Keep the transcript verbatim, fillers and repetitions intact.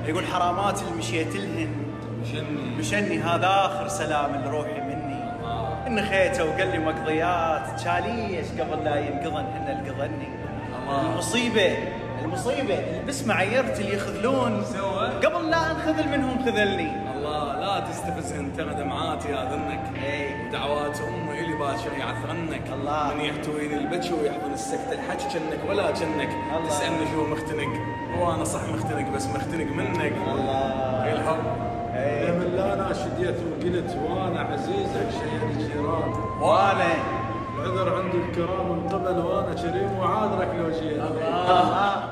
يقول حرامات اللي مشيت لهن مشني مشني هذا اخر سلام لروحي مني. الله ان خيته وقال لي مقضيات تشاليش قبل لا ينقضن هن القضني. الله. المصيبه المصيبه اللي بس معيرت اللي يخذلون سوى قبل لا انخذل منهم خذلني. الله لا تستفز انت دمعاتي اذنك اي ودعوات امي الي باكر يعثرنك. الله. من يحتويني البكي ويحضن السكت الحكي كنك ولا كنك الله. تسالني شو مختنق وانا صح مختنق بس مختنق منك. الله الحب اي من لا انا شديت وقلت وانا عزيزك شيء الجيران وانا العذر عند الكرام من قبل وانا كريم وعاذرك لو جيت. الله